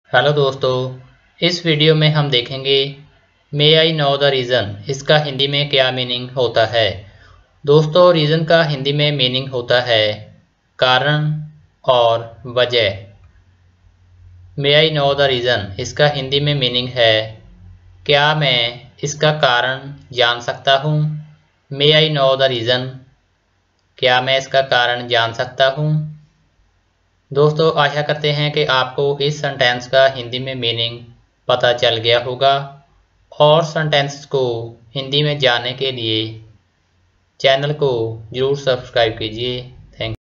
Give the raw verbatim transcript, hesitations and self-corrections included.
Hello दोस्तों, इस video में हम देखेंगे may I know the reason इसका हिंदी में क्या मीनिंग होता है। दोस्तों, रीज़न का हिंदी में मीनिंग होता है कारण और वजह। May I know the reason इसका हिंदी में मीनिंग है क्या मैं इसका कारण जान सकता हूँ। May I know the reason, क्या मैं इसका कारण जान सकता हूँ। दोस्तों, आशा करते हैं कि आपको इस सेंटेंस का हिंदी में मीनिंग पता चल गया होगा और सेंटेंस को हिंदी में जानने के लिए चैनल को ज़रूर सब्सक्राइब कीजिए। थैंक